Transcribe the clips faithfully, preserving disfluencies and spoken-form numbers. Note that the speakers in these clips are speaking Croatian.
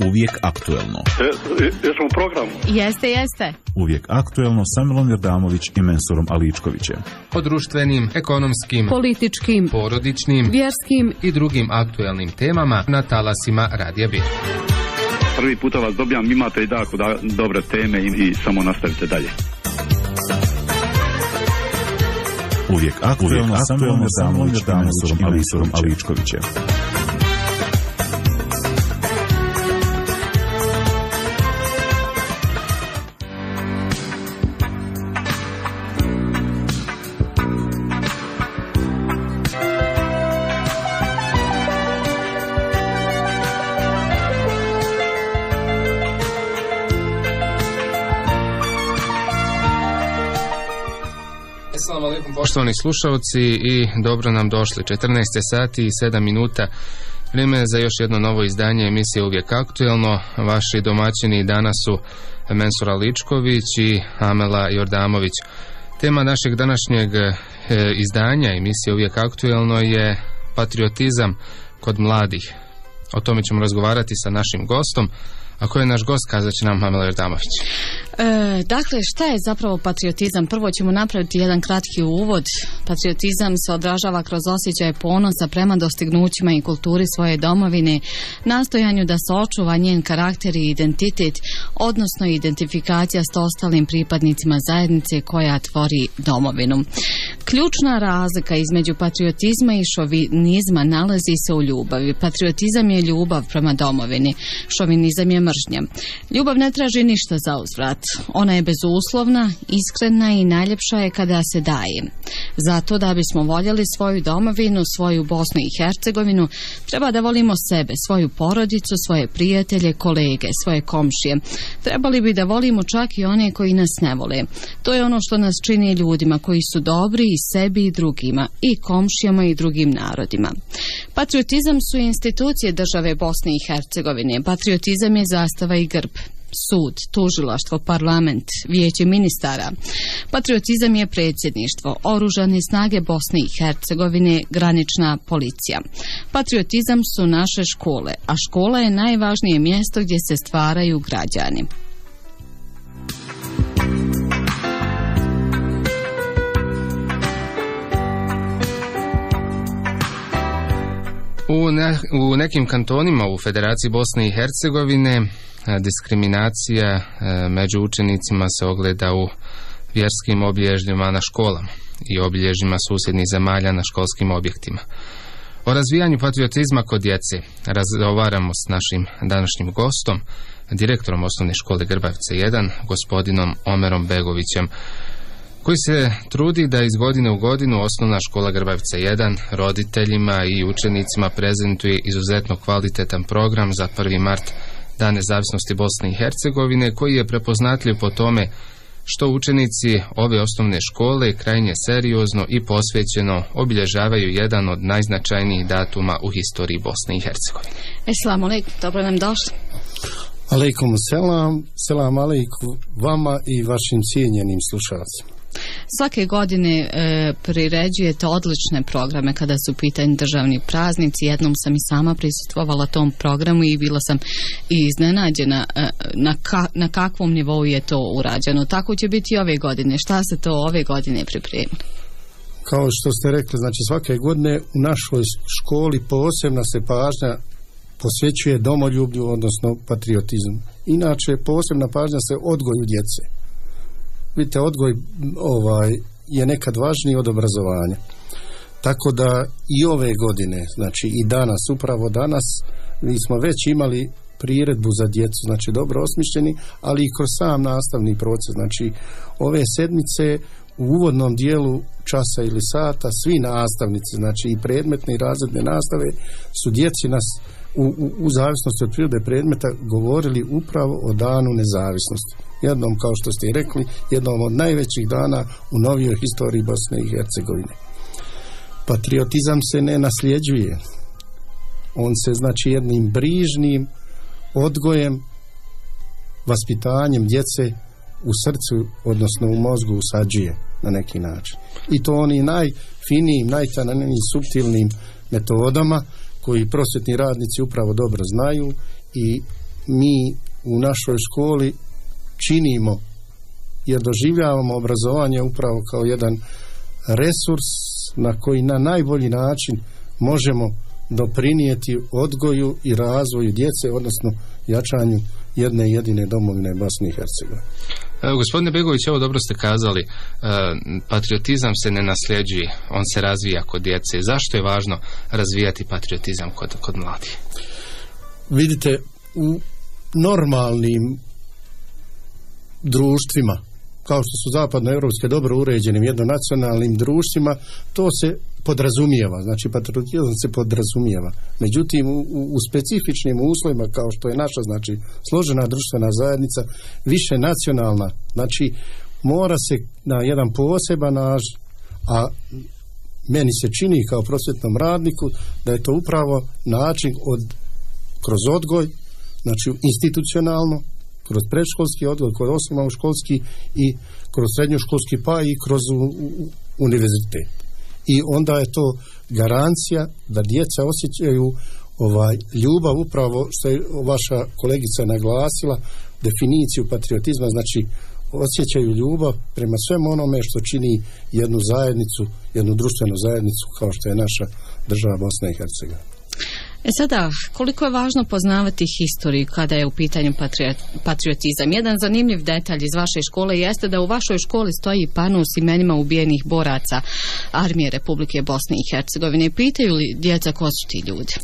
Uvijek aktuelno. E, jesmo u programu? Jeste, jeste. Uvijek aktuelno sa Milom Jordamović i Mensurom Aličkovićem. O društvenim, ekonomskim, političkim, porodičnim, vjerskim i drugim aktuelnim temama na talasima Radija Bir. Prvi puta vas dobijam, imate i tako da, dobre teme i, i samo nastavite dalje. Uvijek aktuelno sa Milom Jordamović i Mensurom Aličkovićem. Assalamu alaikum, poštovani slušalci, i dobro nam došli. četrnaest sati i sedam minuta. Vrijeme je za još jedno novo izdanje emisije Uvijek aktuelno. Vaši domaćini danas su Mensur Aličković i Amela Jordamović. Tema našeg današnjeg e, izdanja emisije Uvijek aktuelno je patriotizam kod mladih. O tome ćemo razgovarati sa našim gostom. A ko je naš gost, kazat će nam Amela Jordamović. E, dakle, šta je zapravo patriotizam? Prvo ćemo napraviti jedan kratki uvod. Patriotizam se odražava kroz osjećaje ponosa prema dostignućima i kulturi svoje domovine, nastojanju da se očuva njen karakter i identitet, odnosno identifikacija s ostalim pripadnicima zajednice koja tvori domovinu. Ključna razlika između patriotizma i šovinizma nalazi se u ljubavi. Patriotizam je ljubav prema domovini, šovinizam je mržnja. Ljubav ne traži ništa za uzvrat. Ona je bezuslovna, iskrena i najljepša je kada se daje. Zato da bismo voljeli svoju domovinu, svoju Bosnu i Hercegovinu, treba da volimo sebe, svoju porodicu, svoje prijatelje, kolege, svoje komšije. Trebali bi da volimo čak i one koji nas ne vole. To je ono što nas čini ljudima koji su dobri i sebi i drugima, i komšijama i drugim narodima. Patriotizam su institucije države Bosne i Hercegovine. Patriotizam je zastava i grb, sud, tužilaštvo, parlament, vijeće ministara. Patriotizam je predsjedništvo, oružane snage Bosne i Hercegovine, granična policija. Patriotizam su naše škole, a škola je najvažnije mjesto gdje se stvaraju građani. U, ne, u nekim kantonima u Federaciji Bosne i Hercegovine diskriminacija među učenicima se ogleda u vjerskim obilježjima na školama i obilježjima susjednih zemalja na školskim objektima. O razvijanju patriotizma kod djece razgovaramo s našim današnjim gostom, direktorom osnovne škole Grbavica jedan, gospodinom Omerom Begovićem, koji se trudi da iz godine u godinu osnovna škola Grbavica jedan roditeljima i učenicima prezentuje izuzetno kvalitetan program za prvi mart, Dan nezavisnosti Bosne i Hercegovine, koji je prepoznatljiv po tome što učenici ove osnovne škole krajnje seriozno i posvećeno obilježavaju jedan od najznačajnijih datuma u historiji Bosne i Hercegovine. Assalamu alaikum, dobro nam došli. Alaikum selam, selam alaikum vama i vašim cijenjenim slušalcima. Svake godine e, priređujete odlične programe kada su u pitanju državni praznici. Jednom sam i sama prisustvovala tom programu i bila sam i iznenađena e, na, ka, na kakvom nivou je to urađeno. Tako će biti i ove godine. Šta se to ove godine pripremi? Kao što ste rekli, znači svake godine u našoj školi posebna se pažnja posvećuje domoljublju, odnosno patriotizmu. Inače, posebna pažnja se odgoju djece. Vidite, odgoj ovaj, je nekad važniji od obrazovanja. Tako da i ove godine, znači i danas, upravo danas, mi smo već imali priredbu za djecu, znači dobro osmišljeni, ali i kroz sam nastavni proces. Znači, ove sedmice u uvodnom dijelu časa ili sata, svi nastavnici, znači i predmetne i razredne nastave, su djeci nas u, u, u zavisnosti od prirode predmeta govorili upravo o danu nezavisnosti. Jednom, kao što ste i rekli, jednom od najvećih dana u novijoj historiji Bosne i Hercegovine. Patriotizam se ne nasljeđuje. On se, znači, jednim brižnim odgojem, vaspitanjem djece u srcu, odnosno u mozgu usađuje na neki način. I to oni najfinijim, najtananijim, suptilnim metodama koji prosvjetni radnici upravo dobro znaju i mi u našoj školi činimo, jer doživljavamo obrazovanje upravo kao jedan resurs na koji na najbolji način možemo doprinijeti odgoju i razvoju djece, odnosno jačanju jedne jedine domovine Bosne i Hercegovine. Evo, gospodine Begović, evo dobro ste kazali, e, patriotizam se ne nasljeđuje, on se razvija kod djece. Zašto je važno razvijati patriotizam kod, kod mladih? Vidite, u normalnim društvima, kao što su zapadnoevropske dobro uređenim jednonacionalnim društvima, to se podrazumijeva, znači patriotizam se podrazumijeva. Međutim, u, u specifičnim uslovima kao što je naša, znači složena društvena zajednica, više nacionalna, znači mora se na jedan poseban način, a meni se čini kao prosvjetnom radniku da je to upravo način od, kroz odgoj, znači institucionalno, kroz predškolski odgoj, kroz osnovnoškolski i kroz srednjoškolski, pa i kroz u, u, univerzitet. I onda je to garancija da djeca osjećaju ovaj ljubav, upravo što je vaša kolegica naglasila, definiciju patriotizma, znači osjećaju ljubav prema svemu onome što čini jednu zajednicu, jednu društvenu zajednicu kao što je naša država Bosna i Hercegovina. E sada, koliko je važno poznavati historiju kada je u pitanju patriotizam? Jedan zanimljiv detalj iz vaše škole jeste da u vašoj školi stoji pano s imenima ubijenih boraca Armije Republike Bosne i Hercegovine. Pitaju li djeca ko su ti ljudi?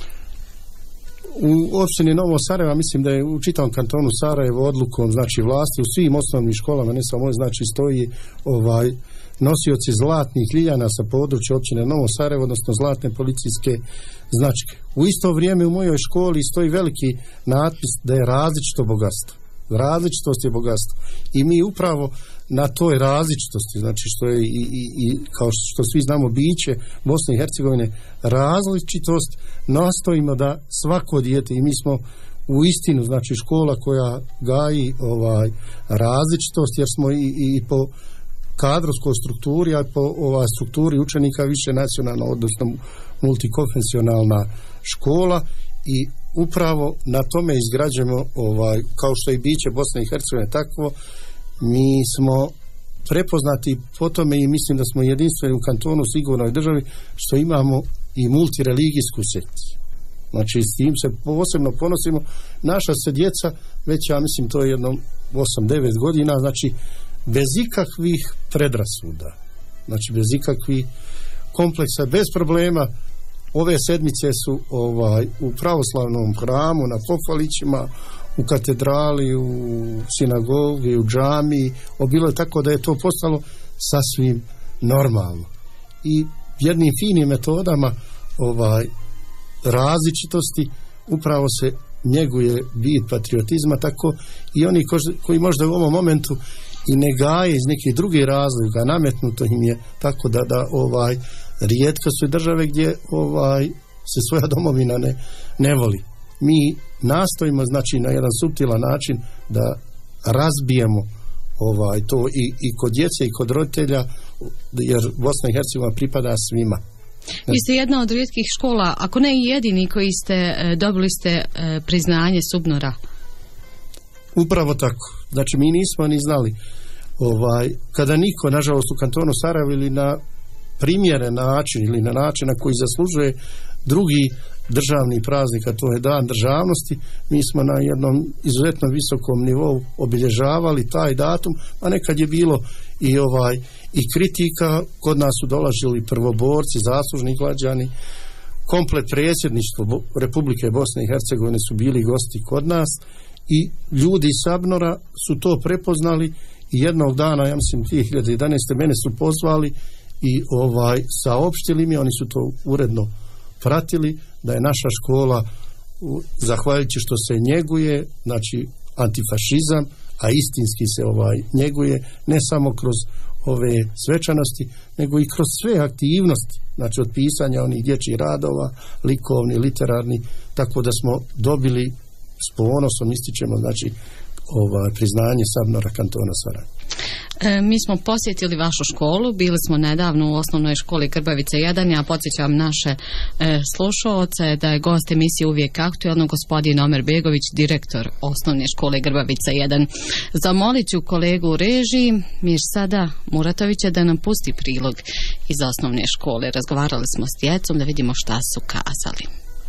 U opštini Novo Sarajevo, mislim da je u čitavom kantonu Sarajevo odlukom, znači vlasti u svim osnovnim školama, ne samo, znači stoji ovaj nosioci zlatnih ljiljana sa područja općine Novo Sarajevo, odnosno zlatne policijske značke. U isto vrijeme u mojoj školi stoji veliki natpis da je različito bogatstvo. Različitost je bogatstvo. I mi upravo na toj različitosti, znači što je i, i, i kao što svi znamo biće Bosne i Hercegovine, različitost nastojimo da svako dijete, i mi smo u istinu, znači škola koja gaji ovaj različitost, jer smo i, i, i po kadrovskoj strukturi, a po ova strukturi učenika više nacionalna, odnosno multikonfesionalna škola, i upravo na tome izgrađujemo, ovaj, kao što je biće Bosne i Hercegovine takvo, mi smo prepoznati po tome i mislim da smo jedinstveni u kantonu sigurnoj državi što imamo i multireligijsku sekciju. Znači s tim se posebno ponosimo. Naša se djeca, već ja mislim to je jedno osam devet godina, znači bez ikakvih predrasuda, znači bez ikakvih kompleksa, bez problema. Ove sedmice su ovaj u pravoslavnom hramu, na pokvalićima, u katedrali, u sinagogi, u džamiji, obilo je tako da je to postalo sasvim normalno. I jednim finim metodama ovaj različitosti upravo se njeguje vid patriotizma, tako i oni ko, koji možda u ovom momentu i ne gaje iz nekih drugih razloga, nametnuto im je tako da, da ovaj rijetko su države gdje ovaj se svoja domovina ne, ne voli. Mi nastojimo, znači, na jedan suptilan način da razbijemo ovaj to i, i kod djece i kod roditelja, jer Bosna i Hercegovina pripada svima. Vi ste jedna od rijetkih škola, ako ne i jedini, koji ste dobili ste priznanje SUBNOR-a. Upravo tako. Znači mi nismo ni znali ovaj kada niko, nažalost, u kantonu Sarajevo ili na primjeren način ili na način na koji zaslužuje drugi državni praznik, a to je Dan državnosti, mi smo na jednom izuzetno visokom nivou obilježavali taj datum, a nekad je bilo i ovaj i kritika, kod nas su dolazili prvoborci, zaslužni građani, komplet predsjedništvo Republike Bosne i Hercegovine su bili gosti kod nas i ljudi iz SUBNOR-a su to prepoznali i jednog dana, ja mislim dvije hiljade jedanaeste mene su pozvali i ovaj saopštili mi, oni su to uredno pratili, da je naša škola, zahvaljujući što se njeguje, znači antifašizam, a istinski se ovaj njeguje, ne samo kroz ove svečanosti, nego i kroz sve aktivnosti, znači od pisanja onih dječjih radova, likovni, literarni, tako da smo dobili, s ponosom ističemo, znači ovaj priznanje SUBNOR-a kantona Sarajevo. E, mi smo posjetili vašu školu, bili smo nedavno u osnovnoj školi Grbavica jedan. Ja podsjećam naše e, slušaoce da je gost emisije Uvijek aktuelno gospodin Omer Begović, direktor osnovne škole Grbavica jedan. Zamolit ću kolegu u režiji Mirsada Muratovića da nam pusti prilog iz osnovne škole. Razgovarali smo s djecom da vidimo šta su kazali.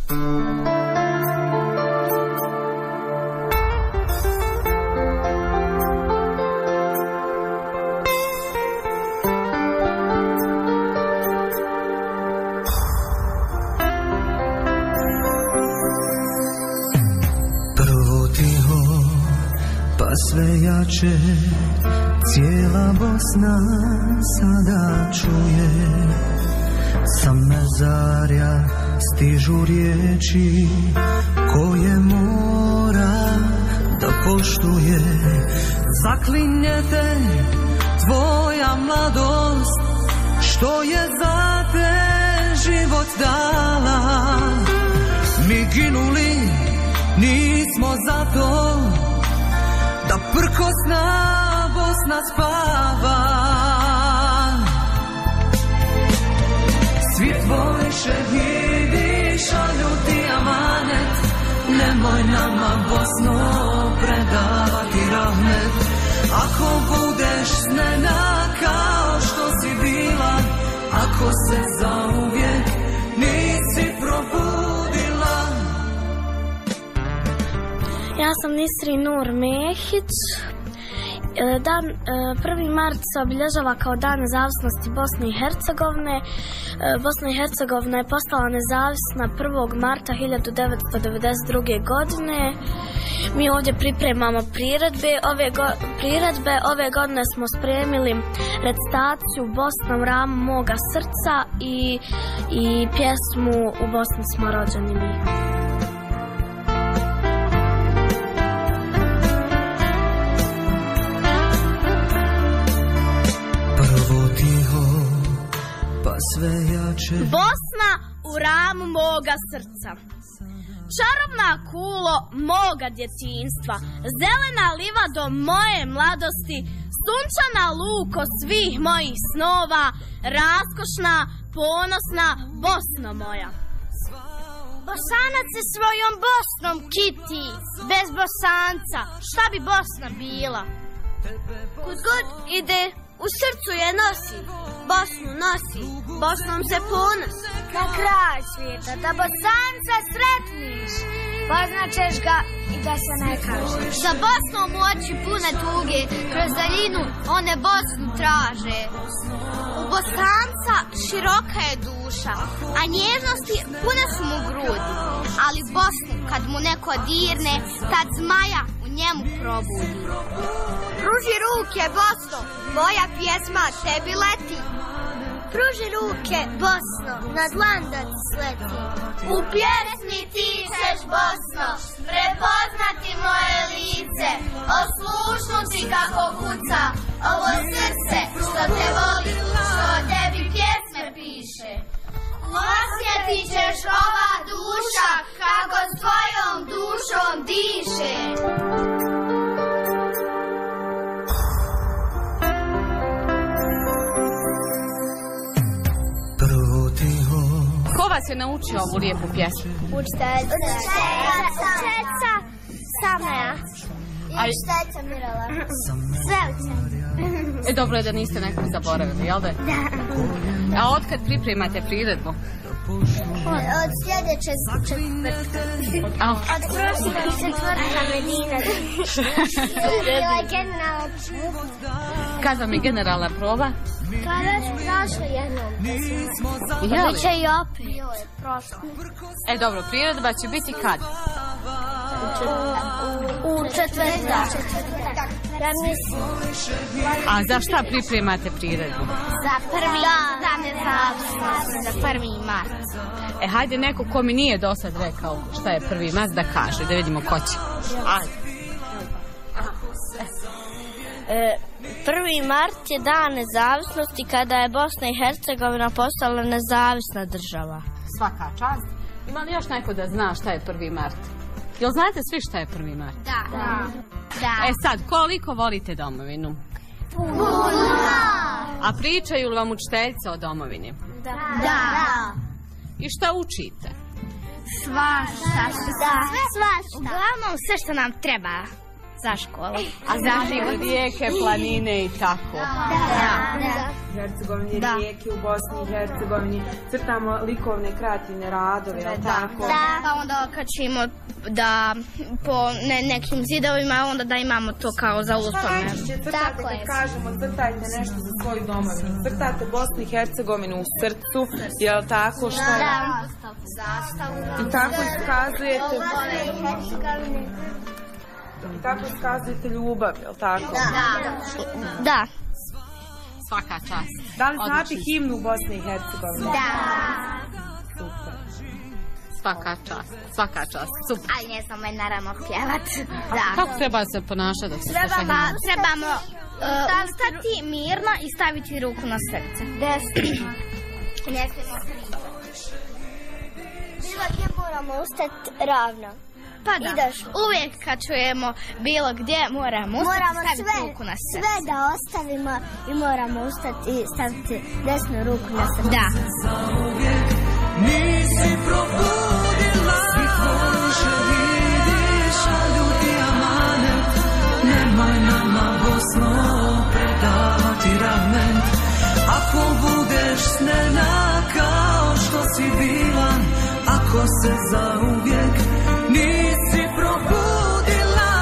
Sve jače cijela Bosna sada čuje, sa mezarja stižu riječi koje mora da poštuje. Zaklinjete tvoja mladost što je za te život dala, mi ginuli nismo za to da prkosna Bosna spava. Svi tvoji šehidi šalju ti amanet, nemoj nama Bosno predavati rahmet. Ako budeš snena kao što si bila, ako se zauvijek nisi probudila. Ja sam Nisrin Nur Mehić. Dan prvi mart se obilježava kao Dan nezavisnosti Bosne i Hercegovine. Bosna i Hercegovina je postala nezavisna prvog marta hiljadu devetsto devedeset druge. godine. Mi ovdje pripremamo priredbe. Ove, go, priredbe. Ove godine smo spremili recitaciju Bosnom ramu moga srca i, i pjesmu U Bosni smo rođeni mi. Bosna u ramu moga srca, čarobna kulo moga djetinjstva, zelena livado moje mladosti, sunčana luko svih mojih snova, raskošna, ponosna Bosno moja. Bosanac se svojom Bosnom kiti, bez Bosanca šta bi Bosna bila? Kud god ide, u srcu je nosi, Bosnu nosi, Bosnom se ponosi. Na kraj svijeta, da Bosanca sretniš, poznaćeš ga i da se ne kažeš. Za Bosnom oči pune tuge, kroz daljinu one Bosnu traže. U Bosanca široka je duša, a nježnosti pune su mu grudi. Ali Bosnu kad mu neko dirne, tad zmaja u njemu probudi. Pruži ruke, Bosno, moja pjesma tebi leti. Pruži ruke, Bosno, na dlan da ti sleti. U pjesmi ti ćeš, Bosno, prepoznati moje lice, oslušnuti kako kuca ovo srce što te voli, što o tebi pjesme piše. Osjetit ćeš ova duša kako s tvojom dušom diše. Ko vas je naučio ovu lijepu pjesmu? Učiteljica. Učiteljica. Sama ja. I učiteljica Mirala. Sve učiteljice. E, dobro je da niste nekog zaboravili, jel da? Da. A otkad pripremate priredbu? Od, od sljedeće četvrtka. Od prošle četvrtka Medina. Bila je generalna proba. Kad vam je generalna proba? Kada ću prošla jednom. Jel? Biće i opet. Joj, prošla. E, dobro, priredba će biti kad? U četvrtak. Ja mislim. A za šta pripremate priredbu? Za prvi dan nezavisnosti, za prvi mart. E, hajde neko ko mi nije do sad rekao šta je prvi mart da kaže, da vidimo ko će. Ajde. E, prvi mart je dan nezavisnosti kada je Bosna i Hercegovina postala nezavisna država. Svaka čast. Ima li još neko da zna šta je prvi mart? Jel znate svi šta je prvi mart? Da. Da. Da. E sad, koliko volite domovinu? Puno. A pričaju li vam učiteljice o domovini? Da. Da. I šta učite? Svašta. Da. Svašta. Uglavnom sve što nam treba za školu. A za život? Rijeke, planine i tako. Da. Da. Hercegovini, rijeke u Bosni i Hercegovini. Crtamo likovne kreativne radove, jel tako? Da. Pa onda kad ćemo da po ne, nekim zidovima, onda da imamo to kao za uspomenu. Crtate, kad kažemo, crtajte nešto za svoju domovinu. Crtate Bosnu i Hercegovinu u srcu, jel tako? Šta je? Zastavu. I tako iskazujete... I tako iskazujete ljubav, jel tako? Da. Da. Svaka čast. Da li znate himnu u Bosni i Hercegovini? Da. Super. Svaka čast, svaka čast, super. Ali ne znamo je naravno pjevat. Da. Kako treba se ponašati dok se sluša himnu? Trebamo uh, ustati mirno i staviti ruku na srce. Desno. Ne smijemo krivo. Bilo gdje moramo ustati ravno. Pa da, ideš. Uvijek kad čujemo bilo gdje moramo ustati moramo i staviti sve, ruku na srce. Sve da ostavimo i moramo ustati i staviti desnu ruku na srce. Da. Nisi probudila svi tvoji šehidi šalju ti amanet. Nemoj nama Bosno predavati rahmet. Ako budeš snena kao što si bila, ako se zauvijek nisi probudila.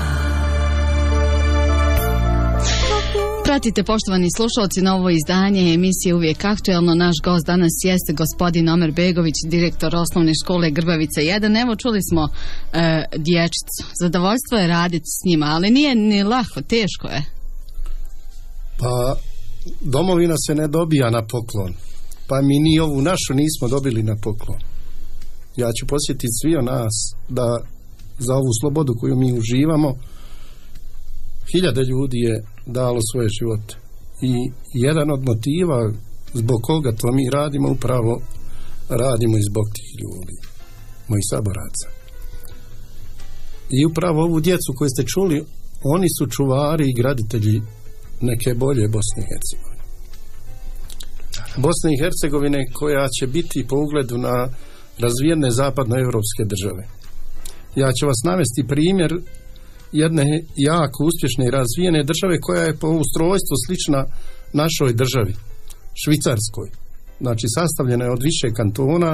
Pratite, poštovani slušalci, novo izdanje emisije Uvijek aktuelno. Naš gost danas jeste gospodin Omer Begović, direktor osnovne škole Grbavica jedan. Evo, čuli smo e, dječicu. Zadovoljstvo je raditi s njima, ali nije ni lako, teško je. Pa, domovina se ne dobija na poklon. Pa mi ni ovu našu nismo dobili na poklon. Ja ću posjetiti svi o nas da za ovu slobodu koju mi uživamo, hiljade ljudi je dalo svoje živote. I jedan od motiva zbog koga to mi radimo, upravo radimo i zbog tih ljudi, mojih saboraca. I upravo ovu djecu koju ste čuli, oni su čuvari i graditelji neke bolje Bosne i Hercegovine. Bosne i Hercegovine koja će biti po ugledu na razvijene zapadnoevropske države. Ja ću vas navesti primjer jedne jako uspješne i razvijene države koja je po ustrojstvu slična našoj državi, Švicarskoj. Znači sastavljena je od više kantona,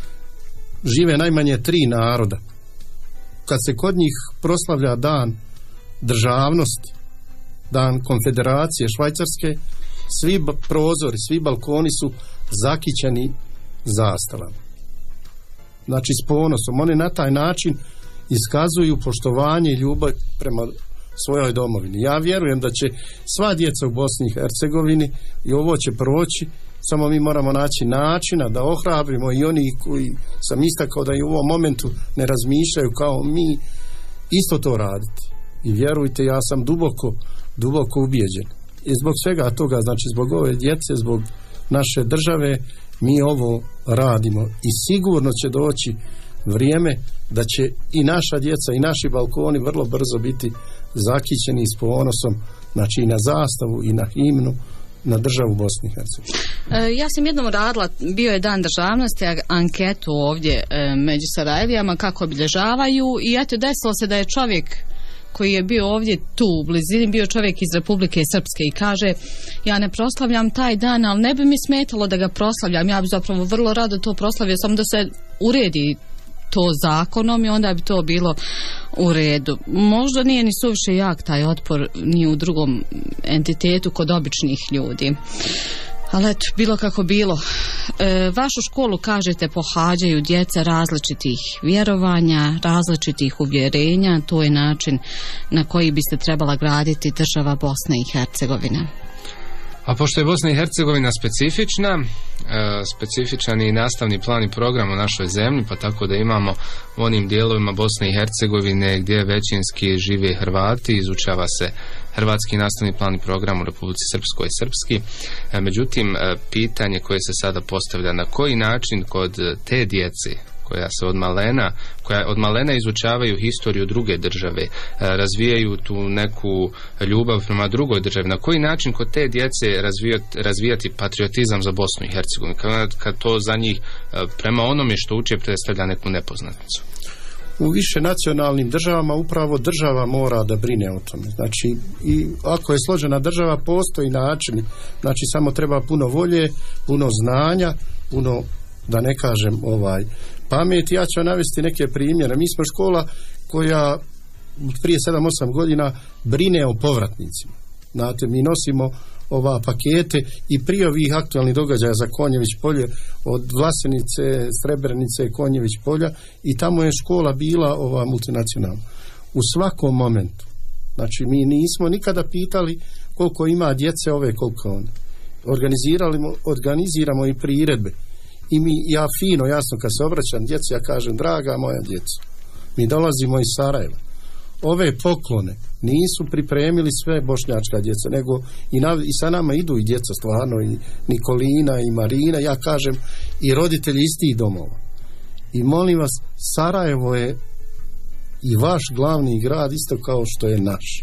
žive najmanje tri naroda. Kad se kod njih proslavlja dan državnosti, dan konfederacije Švajcarske, svi prozori, svi balkoni su zakićeni zastavama. Znači s ponosom. Oni na taj način iskazuju poštovanje i ljubav prema svojoj domovini. Ja vjerujem da će sva djeca u Bosni i Hercegovini, i ovo će proći, samo mi moramo naći načina da ohrabrimo i oni koji sam istakao da i u ovom momentu ne razmišljaju kao mi, isto to raditi. I vjerujte, ja sam duboko, duboko ubijeđen. I zbog svega toga, znači zbog ove djece, zbog naše države, mi ovo radimo i sigurno će doći vrijeme da će i naša djeca i naši balkoni vrlo brzo biti zakićeni s ponosom, znači i na zastavu i na himnu, na državu Bosne i Hercegovine. E, ja sam jednom radila, bio je dan državnosti, anketu ovdje e, među Sarajlijama kako obilježavaju i eto desilo se da je čovjek koji je bio ovdje tu u blizini, bio čovjek iz Republike Srpske i kaže, ja ne proslavljam taj dan, ali ne bi mi smetalo da ga proslavljam, ja bi zapravo vrlo rado to proslavio, samo da se uredi to zakonom i onda bi to bilo u redu. Možda nije ni suviše jak taj otpor ni u drugom entitetu kod običnih ljudi. Ali eto, bilo kako bilo. E, vašu školu, kažete, pohađaju djeca različitih vjerovanja, različitih uvjerenja, to je način na koji biste trebala graditi država Bosne i Hercegovine. A pošto je Bosna i Hercegovina specifična, e, specifičan je i nastavni plan i program u našoj zemlji, pa tako da imamo u onim dijelovima Bosne i Hercegovine gdje većinski žive Hrvati, izučava se hrvatski nastavni plan i program u Republici Srpskoj i srpski. E, međutim, e, pitanje koje se sada postavlja, na koji način kod te djece koja se od malena, koja od malena izučavaju historiju druge države, razvijaju tu neku ljubav prema drugoj državi. Na koji način kod te djece razvijati, razvijati patriotizam za Bosnu i Hercegovinu, kad, kad to za njih prema onome što uče predstavlja neku nepoznanicu? U više nacionalnim državama upravo država mora da brine o tome. Znači, i ako je složena država, postoji način. Znači, samo treba puno volje, puno znanja, puno, da ne kažem, ovaj pamet. Ja ću navesti neke primjere. Mi smo škola koja prije sedam osam godina brine o povratnicima. Znate, mi nosimo ova pakete i prije ovih aktualnih događaja za Konjević polje, od Vlasenice, Srebrenice, Konjević polja, i tamo je škola bila ova multinacionalna. U svakom momentu. Znači, mi nismo nikada pitali koliko ima djece ove, koliko one. Organizirali, organiziramo i priredbe. I mi, ja fino, jasno, kad se obraćam djeci, ja kažem, draga moja djeca, mi dolazimo iz Sarajeva. Ove poklone nisu pripremili sve bošnjačka djeca, nego i, na, i sa nama idu i djeca stvarno, i Nikolina i Marina, ja kažem, i roditelji istih domova. I molim vas, Sarajevo je i vaš glavni grad isto kao što je naš.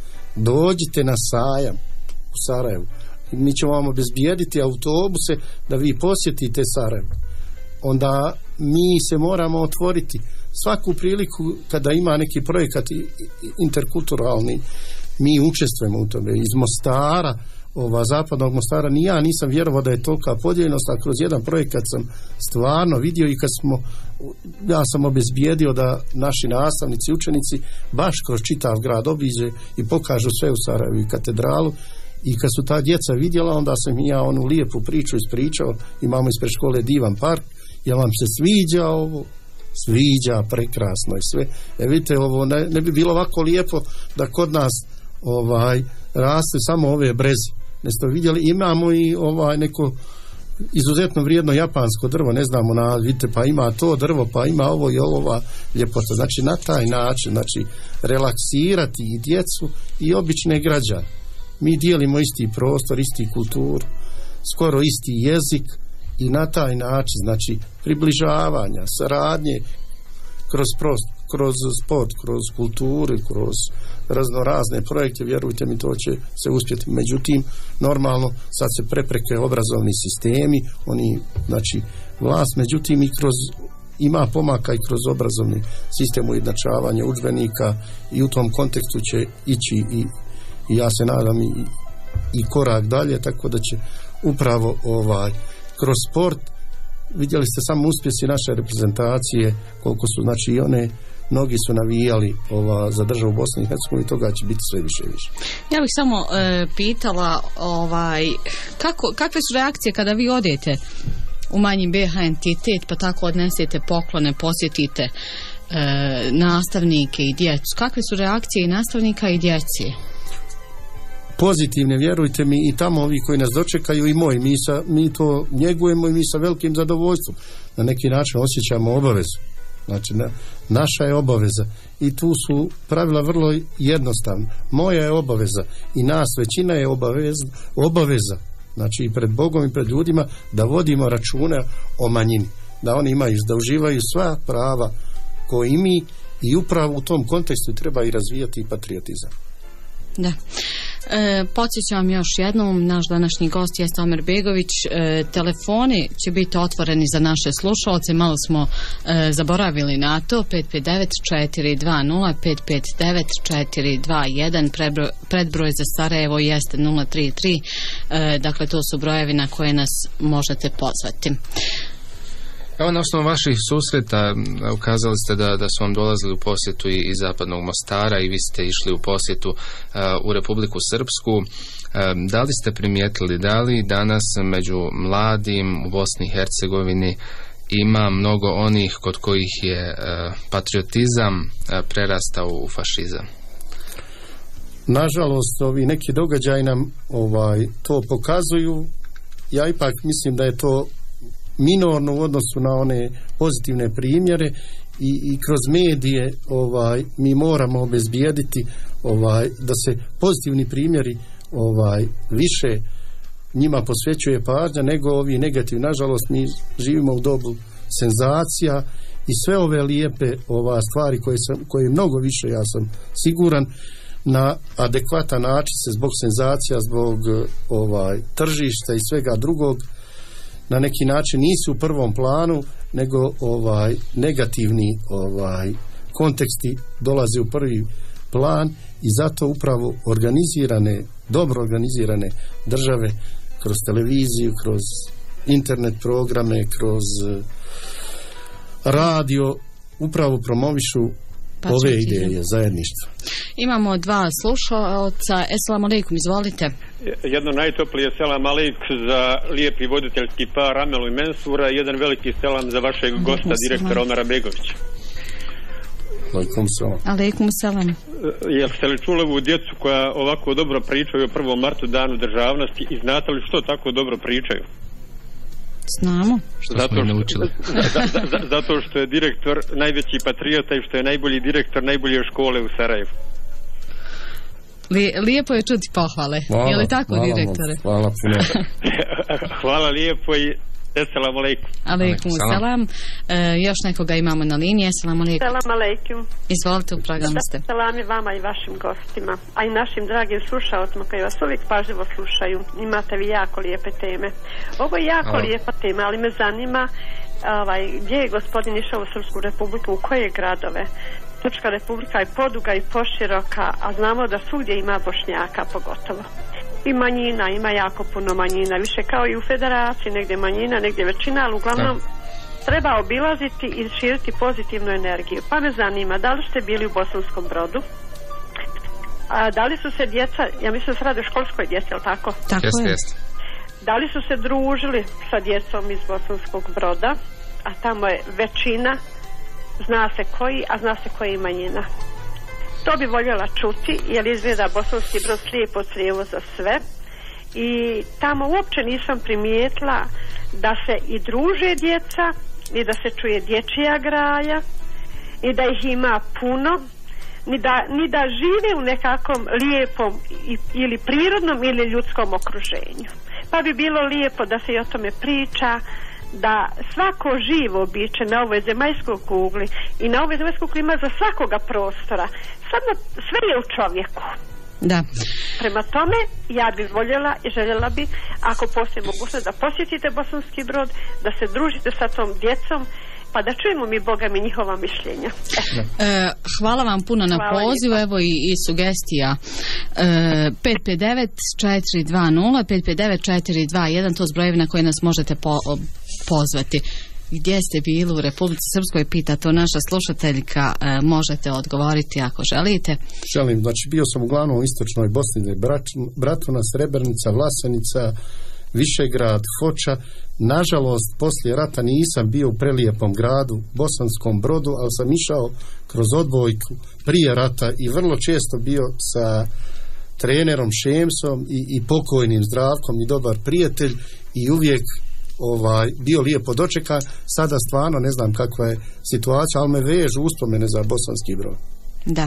Dođite na sajam u Sarajevu. Mi ćemo vam obezbijediti autobuse da vi posjetite Sarajevo. Onda mi se moramo otvoriti svaku priliku kada ima neki projekat interkulturalni, mi učestvujemo u tome. Iz Mostara, ova zapadnog Mostara, ni ja nisam vjerovao da je tolika podijeljenost, a kroz jedan projekat sam stvarno vidio, i kad smo, ja sam obezbijedio da naši nastavnici, učenici baš kroz čitav grad obiđe i pokažu sve u Sarajevu i katedralu. I kad su ta djeca vidjela, onda sam i ja onu lijepu priču ispričao. Imamo ispred škole divan park, jel vam se sviđa ovo? Sviđa, prekrasno i sve. E vidite, ovo ne, ne bi bilo ovako lijepo da kod nas ovaj raste samo ove breze. Ne ste vidjeli, imamo i ovaj neko izuzetno vrijedno japansko drvo, ne znamo na, vidite, pa ima to drvo, pa ima ovo i ova ljepota. Znači, na taj način, znači, relaksirati i djecu i obične građane. Mi dijelimo isti prostor, isti kulturu, skoro isti jezik, i na taj način, znači, približavanja, saradnje kroz prost, kroz sport, kroz kulturu, kroz raznorazne projekte, vjerujte mi, to će se uspjeti. Međutim, normalno, sad se prepreke obrazovni sistemi, oni, znači, vlast, međutim, i kroz, ima pomaka i kroz obrazovni sistem ujednačavanja udžbenika, i u tom kontekstu će ići i, i ja se nadam i, i korak dalje, tako da će upravo ovaj kroz sport, vidjeli ste samo uspjesi naše reprezentacije, koliko su, znači, i one, mnogi su navijali ova, za državu Bosne i Hercegovine, toga će biti sve više i više. Ja bih samo e, pitala, ovaj, kako, kakve su reakcije kada vi odete u manji B H entitet, pa tako odnesete poklone, posjetite e, nastavnike i djecu? Kakve su reakcije i nastavnika i djeci? Pozitivne, vjerujte mi, i tamo ovi koji nas dočekaju i moji, mi, sa, mi to njegujemo i mi sa velikim zadovoljstvom na neki način osjećamo obavezu. Znači, na, naša je obaveza, i tu su pravila vrlo jednostavna. Moja je obaveza i nas većina je obavez, obaveza, znači i pred Bogom i pred ljudima, da vodimo računa o manjini, da oni imaju, da uživaju sva prava koje mi, i upravo u tom kontekstu treba i razvijati i patriotizam. Da. E, podsjećam još jednom, naš današnji gost je Omer Begović. E, telefoni će biti otvoreni za naše slušalce, malo smo e, zaboravili na to. Pet pet devet četiri dva nula, pet pet devet četiri dva jedan, predbroj, predbroj za Sarajevo jeste nula tri tri, e, dakle to su brojevi na koje nas možete pozvati. Evo, na osnovu vaših susreta ukazali ste da, da su vam dolazili u posjetu i iz zapadnog Mostara, i vi ste išli u posjetu uh, u Republiku Srpsku. Uh, da li ste primijetili, da li danas među mladim u Bosni i Hercegovini ima mnogo onih kod kojih je uh, patriotizam uh, prerastao u fašizam? Nažalost, ovi neki događaji nam ovaj to pokazuju. Ja ipak mislim da je to minorno u odnosu na one pozitivne primjere, i, i kroz medije ovaj mi moramo obezbijediti ovaj da se pozitivni primjeri ovaj više njima posvećuje pažnja nego ovi negativni. Nažalost, mi živimo u dobu senzacija i sve ove lijepe ova stvari koje, sam, koje je mnogo više, ja sam siguran, na adekvatan način se zbog senzacija, zbog ovaj tržišta i svega drugog na neki način nisu u prvom planu, nego ovaj negativni ovaj konteksti dolaze u prvi plan i zato upravo organizirane, dobro organizirane države kroz televiziju, kroz internet programe, kroz radio upravo promovišu pa ove ideje zajedništva. Imamo dva slušalca. Esselamu alejkum, izvolite. Jedno najtoplije selam alejk za lijepi voditeljski par Amelu i Mensura i jedan veliki selam za vašeg gosta, direktora Omera Begovića. Alejkum selam. Alejkum selam. Jel ste li čuli ovu djecu koja ovako dobro pričaju o prvom martu, danu državnosti, i znate li što tako dobro pričaju? Znamo. Što zato smo naučili. Što, za, za, zato što je direktor najveći patriota i što je najbolji direktor najbolje škole u Sarajevu. Li, lijepo je čuti pohvale. Hvala, je li tako, hvala, direktore? Hvala puno. Hvala lijepo i Esselamu alejkum. Alejkum selam. E, još nekoga imamo na liniji. Esselamu alejkum. Selam alejkum. Izvolite, u programu ste. Selam i vama i vašim gostima, a i našim dragim slušalcima koji vas uvijek pažljivo slušaju. Imate vi jako lijepe teme. Ovo je jako Hvala. lijepa tema, ali me zanima ovaj, gdje je gospodin išao u Srpsku republiku, u koje gradove. Srpska republika je poduga i poširoka, a znamo da svugdje ima Bošnjaka pogotovo. I manjina, ima jako puno manjina, više kao i u federaciji, negdje manjina, negdje većina, ali uglavnom da. treba obilaziti i širiti pozitivnu energiju. Pa me zanima, da li ste bili u Bosanskom Brodu? A, da li su se djeca, ja mislim da se radi o školskoj djeci, je li tako? Tako jest, je. Jest. Da li su se družili sa djecom iz Bosanskog Broda, a tamo je većina, zna se koji, a zna se koji manjina. To bi voljela čuti, jer izgleda Bosanski Brod slijepo crijevo za sve. I tamo uopće nisam primijetila da se i druže djeca, ni da se čuje dječja graja, ni da ih ima puno, ni da, ni da žive u nekakvom lijepom i, ili prirodnom ili ljudskom okruženju. Pa bi bilo lijepo da se i o tome priča, da svako živo biće na ovoj zemaljskoj kugli i na ovoj zemaljskoj kugli ima za svakoga prostora. Samo sve je u čovjeku. Da. Prema tome, ja bih voljela i željela bi, ako postoji mogućnost, da posjetite Bosanski Brod, da se družite sa tom djecom, pa da čujemo mi Boga mi njihova mišljenja. E, hvala vam puno na hvala pozivu, lijepa. Evo i, i sugestija. E, pet pet devet četiri dva nula, pet pet devet četiri dva jedan, to su brojevi na koje nas možete po, pozvati. Gdje ste bili u Republici Srpskoj, pita to naša slušateljka, e, možete odgovoriti ako želite. Želim, znači bio sam uglavnom u istočnoj Bosni, Bratuna, Srebrenica, Vlasenica, Višegrad, Foča. Nažalost, poslije rata nisam bio u prelijepom gradu, Bosanskom Brodu, ali sam išao kroz odbojku prije rata i vrlo često bio sa trenerom Šemsom i, i pokojnim Zdravkom i dobar prijatelj i uvijek ovaj, bio lijepo dočekan. Sada stvarno ne znam kakva je situacija, ali me vežu uspomene za Bosanski Brod. Da.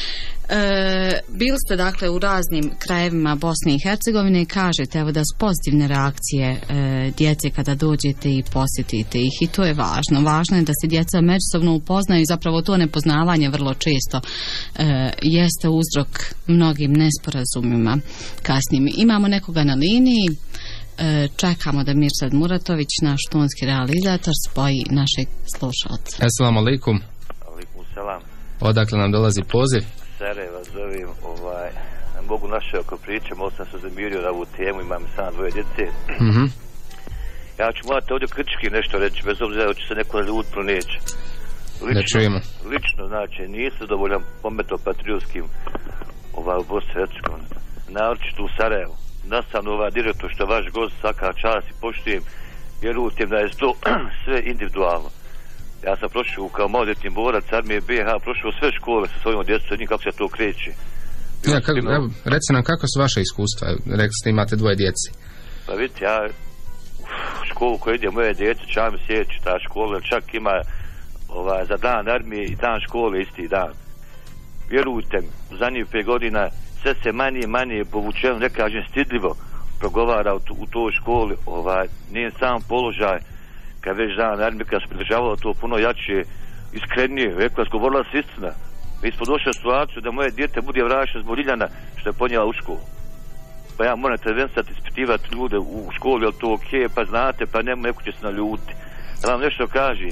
E, bili ste dakle u raznim krajevima Bosne i Hercegovine i kažete evo da su pozitivne reakcije e, djece kada dođete i posjetite ih i to je važno. Važno je da se djeca međusobno upoznaju i zapravo to nepoznavanje vrlo često e, jeste uzrok mnogim nesporazumima kasnijim. Imamo nekoga na liniji. E, čekamo da Mirsad Muratović, naš tonski realizator, spoji našeg slušalca. Assalamu alaikum. Alaikum salam. Odakle nam dolazi poziv? Sarajeva zovem, ovaj, ne mogu naše oko pričam, ovo sam se zamirio na ovu temu, imam sam dvoje djece. Mm-hmm. Ja ću morati ovdje kritički nešto reći, bez obzira da će se neko ljud proneći. Da čujemo. Lično, znači, nisu dovoljan pometo patriotskim ovaj, u Bosni i Hercegovini. Naročito u Sarajevu. Nastavno ovaj direktor što vaš gost svaka čast i poštujem, vjerujem da je to sve individualno. Ja sam prošao kao maloljetni borac armije B iH, prošao sve škole sa svojom djecom, kako se to kreće. Ja, kako, evo, reci nam kako su vaše iskustva, rekli ste imate dvoje djeci. Pa vidite, ja u školu koju ide moje djece, ča mi sjeći ta škola, čak ima ovaj, za dan armije i dan škole isti dan. Vjerujte mi, u zadnjih pet godina sve se manje i manje povučeno, ne kažem stidljivo, progovara u, u toj školi, ovaj, nije sam položaj kad već dan armije, kad se pridržavalo to puno jače iskrenije, rekla, govorila se istina. Mi smo došli u situaciju da moje dijete bude vraćeno zbog Ljiljana što je ponijela u školu. Pa ja moram intervenisati, ispitivati ljude u školi, je li to ok, pa znate, pa nema, neko će se naljuti. Da vam nešto kažem,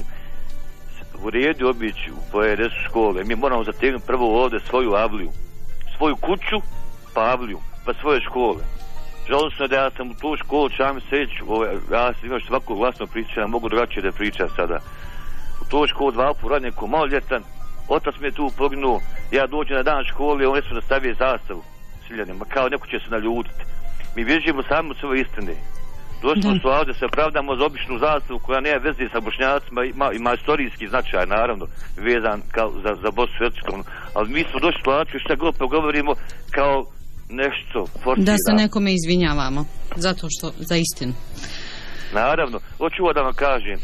u redu obići u pojedesu škole, mi moramo zategnuti prvo ovdje svoju avliju, svoju kuću, pa avliju, pa svoje škole. Žalostno je da ja sam u tu školu čam seću, ja sam imao svako glasno priča, ja mogu drugačije da pričam sada. U tu školu dva put radim ko maloljetan, otac mi je tu poginuo, ja dođem na dan škole, on ne su nastavio zastavu Siljanima, kao neko će se naljutiti. Mi bježimo sami od svoje istine. Došli smo su ovdje se pravdamo za običnu zastavu koja nema veze sa Bošnjacima, ima, ima istorijski značaj, naravno, vezan kao za, za Bosnu i Hercegovinu, ali mi smo došli u situaciju šta god pogovorimo kao nešto forsirano. Da se nekome izvinjavamo, zato što, za istinu. Naravno, hoću da vam kažem,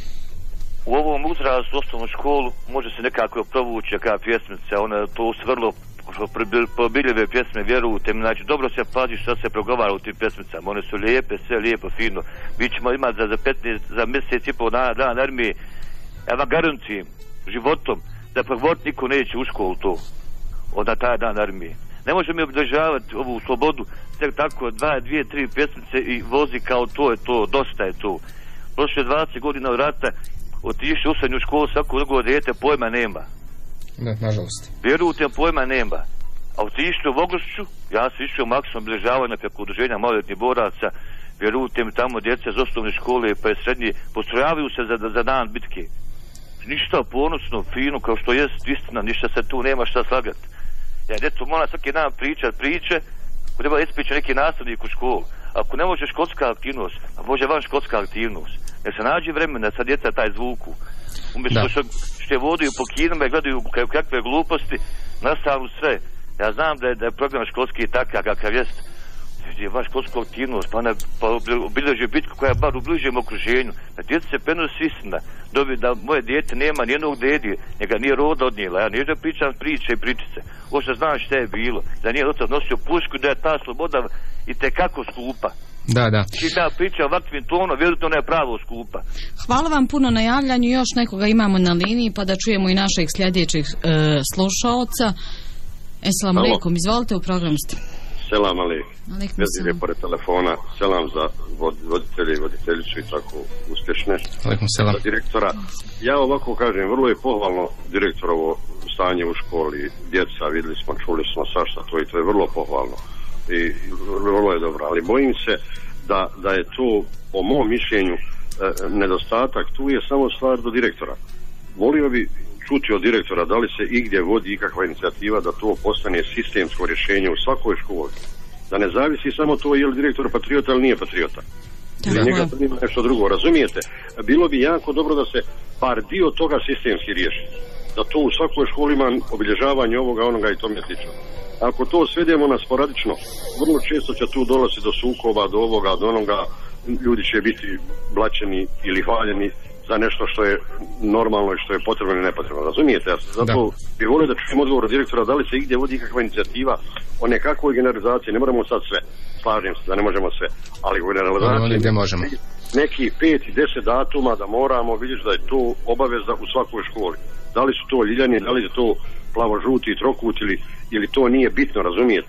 u ovom uzrastu osnovnu školu može se nekako provući kao pjesmica, ona to su vrlo pobiljive pjesme, vjerujte mi, znači dobro se pazi što se progovara u tim pjesmicama, one su lijepe, sve lijepo, fino. Mi ćemo imati za, za, petnaest, za mjesec i pol dana dan armije, ja vam garantujem, životom, da progovorit niko neće u školu to, onda taj dan armije. Ne može mi obilježavati ovu slobodu, tek tako dva, dvije, tri pjesmice i vozi kao to je to, dosta je to. Prošle dvadeset godina od rata, otišli u srednju školu, svako drugo dijete pojma nema. Da, nažalost. Vjerujte, pojma nema. A otišli u Vogošću, ja sam išao u maksimum obilježavanja preko udruženja maloljetnih boraca, vjerujte mi, tamo djeca iz osnovne škole pa je srednje, postrojavaju se za, za dan bitke. Ništa ponosno, fino, kao što jest istina, ništa se tu nema šta slagati. Ja djeto mora svaki dan pričat priče, treba ispričati neki nastavnik u školu. Ako ne može školska aktivnost, a može van školska aktivnost. Nek se nađe vremena sa djeca taj zvuku. Umjesto što, što je vodaju po kinama i gledaju kakve gluposti, nastavnu sve. Ja znam da je, da je program školski takav kakav jest. Je vaš školsku aktivnost, pa, ne, pa obilježi bitku koja je bar u bližem okruženju. Da djeca se prenosi istina. Dobi da moje dijete nema nijednog dedi, njega nije roda odnijela. Ja nije da pričam priče i pričice. Ovo što znam šta je bilo. Da nije otac nosio pušku, da je ta sloboda i tekako skupa. Da, da. I ta priča ovakvim tonom, vjerujte, ona je pravo skupa. Hvala vam puno na javljanju. Još nekoga imamo na liniji, pa da čujemo i naših sljedećih e, slušaoca. Esalamu alejkum, izvolite, u programu ste. Selam alejkum. Vezire pored telefona, selam za voditelje i voditeljicu i tako uspješne. Alejkum selam. Za direktora. Ja ovako kažem, vrlo je pohvalno direktorovo stanje u školi, djeca, vidjeli smo, čuli smo svašta, to i to je vrlo pohvalno. I vrlo je dobro, ali bojim se da, da je to, po mom mišljenju, e, nedostatak, tu je samo stvar do direktora. Volio bi čuti od direktora da li se igdje vodi ikakva inicijativa da to postane sistemsko rješenje u svakoj školi. Da ne zavisi samo to je li direktor patriota ili nije patriota. Ili njega zanima nešto drugo, razumijete? Bilo bi jako dobro da se par dio toga sistemski riješi. Da to u svakoj školi ima obilježavanje ovoga, onoga i tome slično. Ako to svedemo na sporadično, vrlo često će tu dolaziti do sukoba, do ovoga, do onoga, ljudi će biti blaćeni ili hvaljeni za nešto što je normalno i što je potrebno i nepotrebno. Razumijete? Ja zato bi volio da čujem odgovor od direktora da li se igdje vodi kakva inicijativa o nekakvoj generalizaciji. Ne moramo sad sve, slažem se da ne možemo sve, ali u generalizaciji možemo. Neki pet i deset datuma da moramo vidjeti da je to obaveza u svakoj školi. Da li su to Ljiljani, da li je to plavo-žuti trokut ili, ili to nije bitno, razumijete?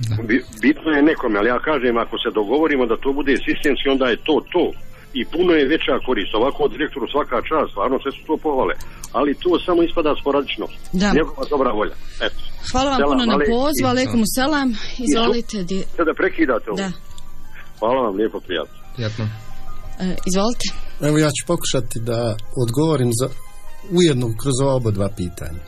Bitno je nekome, ali ja kažem, ako se dogovorimo da to bude sistemski, onda je to to. I puno je veća korist. Ovako direktoru svaka čast, stvarno sve su to pohvale. Ali to samo ispada sporadično. Da. Njegova dobra volja. Eto. Hvala vam selam, puno na poziv. Alejkum selam. Izvolite. Sada da prekidate ovo. Da. Hvala vam, lijepo, prijatno. Prijatno. E, izvolite. Evo ja ću pokušati da odgovorim za ujedno kroz ova oba dva pitanja.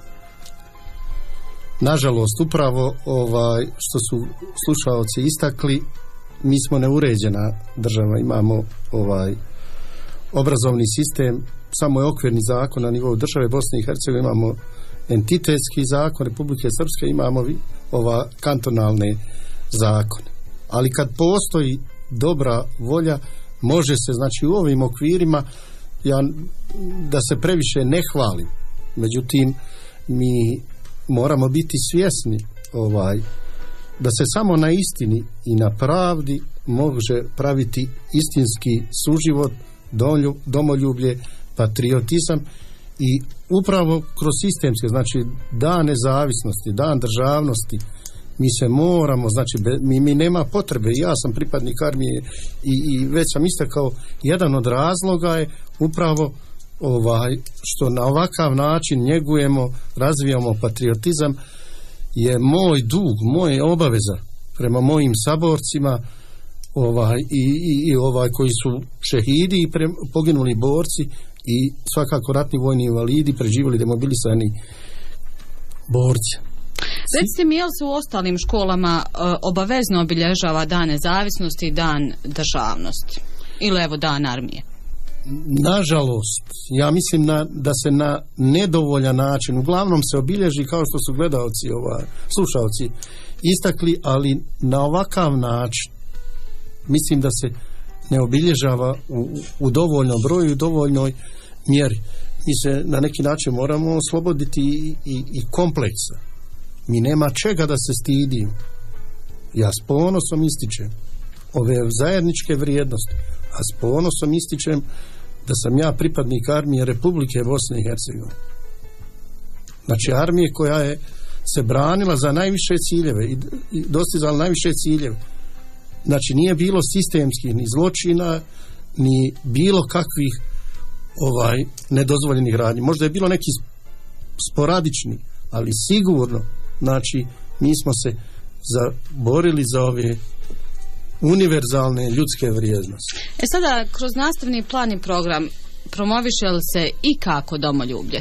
Nažalost, upravo ovaj, što su slušaoci istakli, mi smo neuređena država, imamo ovaj obrazovni sistem, samo je okvirni zakon na nivou države Bosne i Hercegovine, imamo entitetski zakon Republike Srpske, imamo ova kantonalne zakone. Ali kad postoji dobra volja, može se, znači u ovim okvirima, ja da se previše ne hvalim, međutim mi moramo biti svjesni ovaj da se samo na istini i na pravdi može praviti istinski suživot, domoljublje, patriotizam i upravo kroz sistemske, znači dan nezavisnosti, dan državnosti, mi se moramo, znači mi, mi nema potrebe, ja sam pripadnik armije i, i već sam istakao, jedan od razloga je upravo ovaj, što na ovakav način njegujemo, razvijamo patriotizam, je moj dug, moja obaveza prema mojim saborcima ovaj, i, i, i ovaj koji su šehidi i pre, poginuli borci i svakako ratni vojni invalidi, preživjeli demobilisani borci. Recite mi, jel se u ostalim školama e, obavezno obilježava dan nezavisnosti i dan državnosti? Ili evo dan armije? Nažalost, ja mislim na, da se na nedovoljan način, uglavnom se obilježi kao što su gledaoci, ovaj, slušaoci istakli, ali na ovakav način mislim da se ne obilježava u, u dovoljnom broju i dovoljnoj mjeri. Mi se na neki način moramo osloboditi i, i, i kompleksa. Mi nema čega da se stidimo. Ja s ponosom ističem ove zajedničke vrijednosti, a s ponosom ističem da sam ja pripadnik armije Republike Bosne i Hercegovine. Znači armije koja je se branila za najviše ciljeve i, i dostizala najviše ciljeve. Znači nije bilo sistemskih ni zločina, ni bilo kakvih ovaj nedozvoljenih radnji. Možda je bilo neki sporadični, ali sigurno, znači mi smo se za, borili za ove univerzalne ljudske vrijednosti. E sada, kroz nastavni plan i program promoviše li se i kako domoljublje?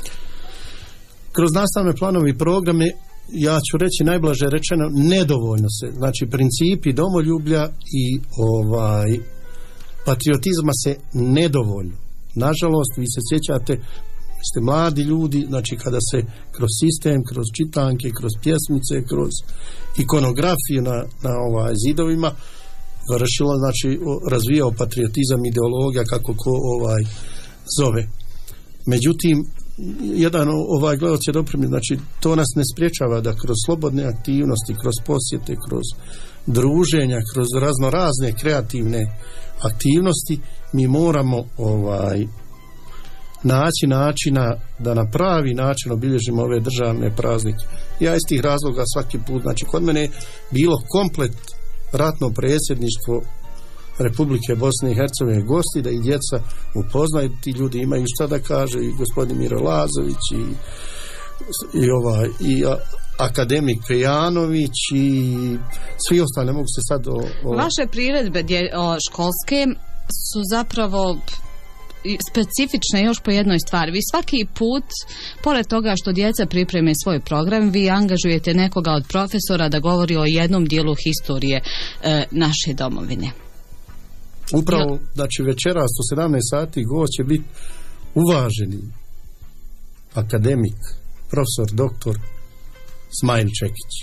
Kroz nastavne planove i programe, ja ću reći najblaže rečeno, nedovoljno se. Znači principi domoljublja i ovaj patriotizma se nedovoljno. Nažalost, vi se sjećate, ste mladi ljudi, znači kada se kroz sistem, kroz čitanke, kroz pjesmice, kroz ikonografiju na, na ovaj zidovima vršilo, znači razvijao patriotizam, ideologija, kako ko ovaj zove. Međutim, jedan ovaj gledaoc je dopremljen, znači to nas ne spriječava da kroz slobodne aktivnosti, kroz posjete, kroz druženja, kroz razno razne kreativne aktivnosti mi moramo ovaj naći načina da na pravi način obilježimo ove državne praznike. Ja iz tih razloga svaki put, znači kod mene je bilo komplet ratno predsjedništvo Republike Bosne i Hercegovine gosti, da i djeca upoznaju, ti ljudi imaju šta da kaže, i gospodin Miro Lazović i, i, ovaj, i a, akademik Pejanović i svi ostali, ne mogu se sad o, o... Vaše priredbe dje, o, školske su zapravo specifične još po jednoj stvari. Vi svaki put, pored toga što djeca pripreme svoj program, vi angažujete nekoga od profesora da govori o jednom dijelu historije e, naše domovine. Upravo, znači večeras u sedamnaest sati gost će biti uvaženi akademik, profesor, doktor Smajl Čekić.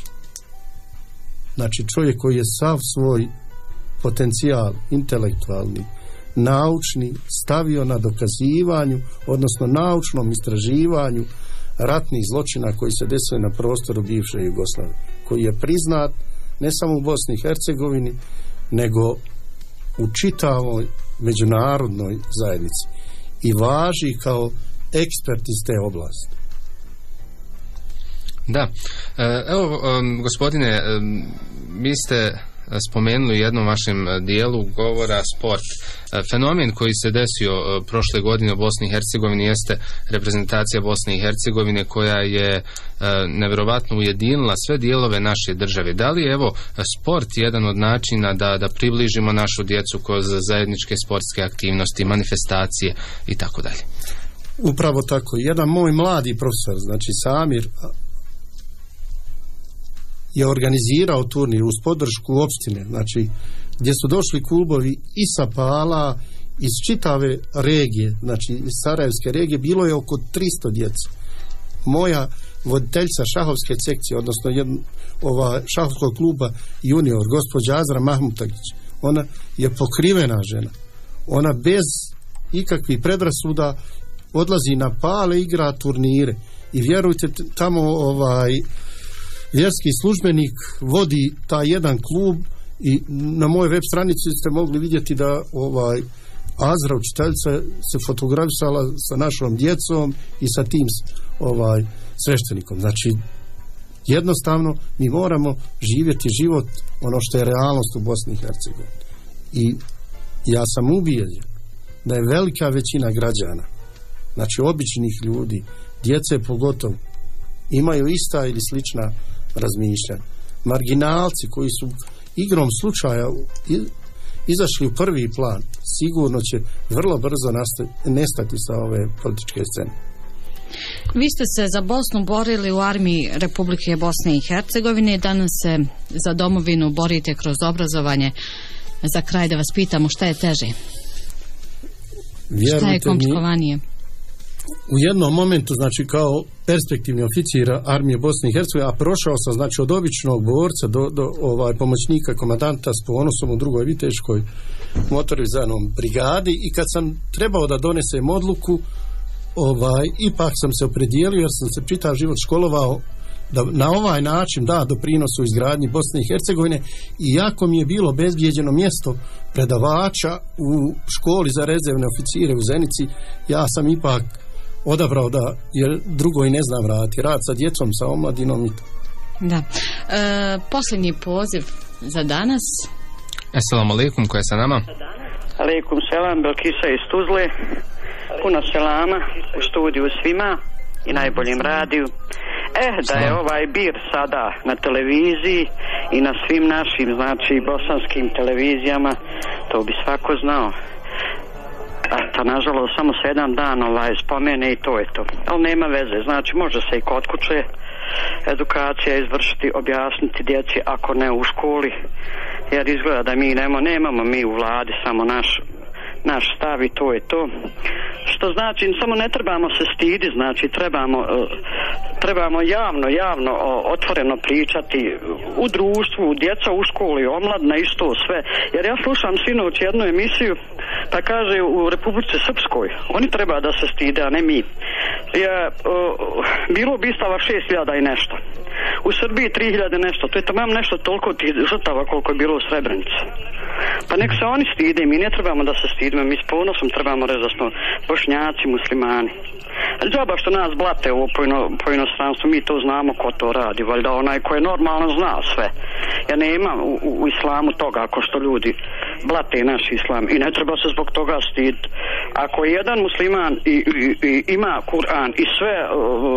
Znači čovjek koji je sav svoj potencijal intelektualni, naučni stavio na dokazivanju, odnosno naučnom istraživanju ratnih zločina koji se desili na prostoru bivše Jugoslavije, koji je priznat ne samo u Bosni i Hercegovini, nego u čitavoj međunarodnoj zajednici i važi kao ekspert iz te oblasti. Da, evo gospodine, vi ste spomenuli u jednom vašem dijelu govora sport. Fenomen koji se desio prošle godine u Bosni i Hercegovini jeste reprezentacija Bosne i Hercegovine koja je nevjerovatno ujedinila sve dijelove naše države. Da li je evo sport jedan od načina da, da približimo našu djecu kroz zajedničke sportske aktivnosti, manifestacije i tako dalje? Upravo tako. Jedan moj mladi profesor, znači Samir, je organizirao turnir uz podršku opštine, znači gdje su došli klubovi i sa Pala, iz čitave regije, znači iz Sarajevske regije, bilo je oko tristo djece. Moja voditeljica šahovske sekcije, odnosno jedn, ova šahovskog kluba junior, gospođa Azra Mahmutagić, ona je pokrivena žena. Ona bez ikakvih predrasuda odlazi na Pale, igra turnire i vjerujte, tamo ovaj vjerski službenik vodi taj jedan klub i na mojoj web stranici ste mogli vidjeti da ovaj Azra, učiteljica, se fotografisala sa našom djecom i sa tim ovaj, sveštenikom. Znači, jednostavno mi moramo živjeti život ono što je realnost u Bosni i Hercegovini. I ja sam ubijeđen da je velika većina građana, znači običnih ljudi, djece pogotovo, imaju ista ili slična razmišljanja. Marginalci koji su igrom slučaja izašli u prvi plan, sigurno će vrlo brzo nestati sa ove političke scene. Vi ste se za Bosnu borili u armiji Republike Bosne i Hercegovine, danas se za domovinu borite kroz obrazovanje. Za kraj da vas pitamo šta je teže? Vjerujte, šta je komplikovanije? Mi, u jednom momentu, znači kao perspektivni oficir armije Bosne i Hercegovine, a prošao sam znači od običnog borca do, do ovaj, pomoćnika komandanta s ponosom u drugoj viteškoj motoriziranom brigadi, i kad sam trebao da donesem odluku, ovaj, ipak sam se opredijelio jer sam se čitav život školovao da na ovaj način da doprinos u izgradnji Bosne i Hercegovine, i jako mi je bilo bezbjeđeno mjesto predavača u školi za rezervne oficire u Zenici, ja sam ipak odabrao da, jer drugo i ne znam raditi, rad sa djecom, sa omladinom i to. Da. E, posljednji poziv za danas. Assalamu alaikum, ko je sa nama? Alaikum selam, Belkisa iz Tuzle. Puno selama u studiju svima i najboljem radiju. Eh, da je ovaj bir sada na televiziji i na svim našim, znači, bosanskim televizijama, to bi svako znao. A to, nažalost, samo sedam dan ovaj spomene i to je to. Ali nema veze, znači, može se i kod kuće edukacija izvršiti, objasniti djeci, ako ne u školi, jer izgleda da mi nemo, nemamo mi u vladi samo naš naš stav i to je to. Što znači, samo ne trebamo se stidi, znači trebamo trebamo javno, javno otvoreno pričati u društvu, djeca u školi, omladna isto sve. Jer ja slušam sinoć jednu emisiju, pa kaže u Republici Srpskoj oni treba da se stide, a ne mi. Je, bilo ubistava šest hiljada i nešto. U Srbiji tri hiljade nešto. To je tamam nešto toliko tih žrtava koliko je bilo u Srebrenici. Pa nek se oni stide, mi ne trebamo da se stidimo, mi s ponosom trebamo reći da smo Bošnjaci, muslimani. Džaba što nas blate ovo po, ino, po inostranstvu, mi to znamo ko to radi, valjda onaj ko je normalno zna sve. Ja nema u, u, u islamu toga ako što ljudi blate naš islam i ne treba se zbog toga stiditi. Ako jedan musliman i, i, i ima Kur'an i sve uh,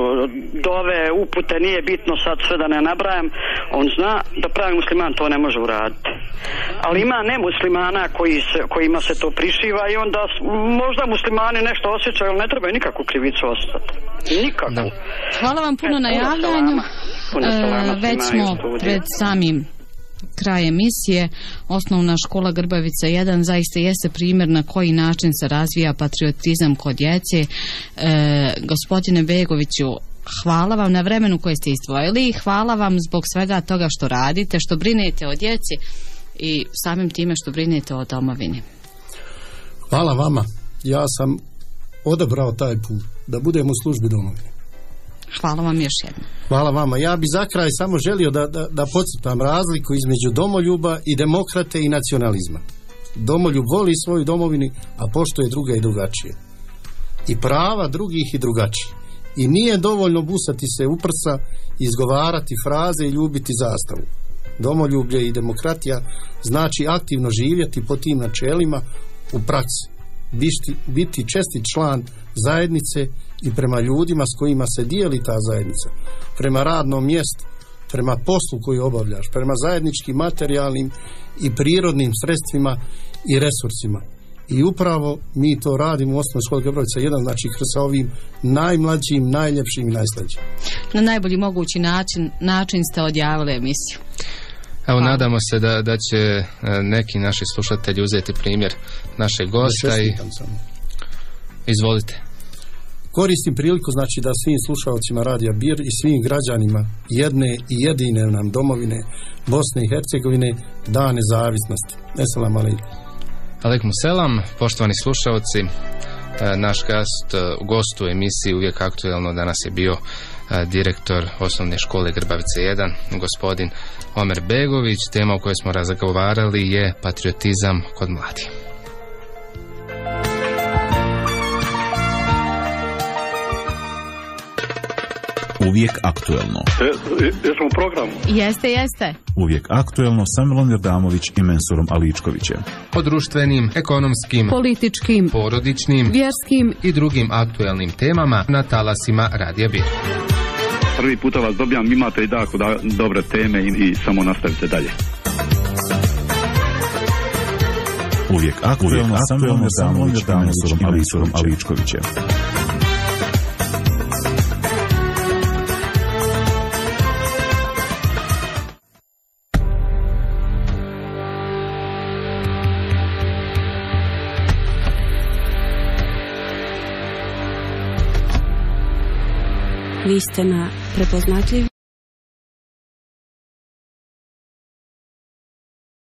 dove, upute, nije bitno sad sve da ne nabrajam, on zna da pravi musliman to ne može uraditi. Ali ima nemuslimana koji se, kojima se to prišiva i onda možda muslimani nešto osjećaju, ali ne trebaju nikakvu krivicu ostati. Nikakvu. Hvala vam puno na javljanju. E, već smo pred samim kraj emisije. Osnovna škola Grbavica jedan zaista jeste primjer na koji način se razvija patriotizam kod djece. E, gospodine Begoviću, hvala vam na vremenu koje ste izdvojili i hvala vam zbog svega toga što radite, što brinete o djeci i samim time što brinete o domovini. Hvala vama. Ja sam odabrao taj put da budem u službi domovine. Hvala vam još jednom. Hvala vama. Ja bi za kraj samo želio da, da, da podcrtam razliku između domoljuba i demokrate i nacionalizma. Domoljub voli svoju domovinu, a poštuje druga i drugačije. I prava drugih i drugačije. I nije dovoljno busati se u prsa, izgovarati fraze i ljubiti zastavu. Domoljublje i demokratija znači aktivno živjeti po tim načelima u praksi. Biti, biti čestit član zajednice i prema ljudima s kojima se dijeli ta zajednica, prema radnom mjestu, prema poslu koji obavljaš, prema zajedničkim materijalnim i prirodnim sredstvima i resursima. I upravo mi to radimo u osnovnoj školi Grbavica jedan, znači sa ovim najmlađim, najljepšim i najslađim. Na najbolji mogući način, način ste odjavili emisiju. Evo, hvala. Nadamo se da, da će neki naši slušatelji uzeti primjer našeg gosta i izvolite. Koristim priliku, znači, da svim slušalcima Radija Bir i svim građanima jedne i jedine nam domovine Bosne i Hercegovine dan nezavisnosti. Assalamu alaikum. Alaikum selam, poštovani slušalci. Naš gast, gost u emisiji Uvijek aktuelno danas je bio direktor osnovne škole Grbavice jedan, gospodin Omer Begović. Tema o kojoj smo razgovarali je patriotizam kod mladih. Uvijek aktuelno. E, jesmo u programu? Jeste, jeste. Uvijek aktuelno sa Milom Jerdamović i Mensurom Aličkovićem. O društvenim, ekonomskim, Političkim, porodičnim, vjerskim i drugim aktuelnim temama na talasima Radija Bir. Prvi puta vas dobijam, imate i tako da, dobre teme i, i samo nastavite dalje. Uvijek aktuelno sa Milom Jerdamović i Mensurom Aličkovićem. Vi ste na prepoznatljiv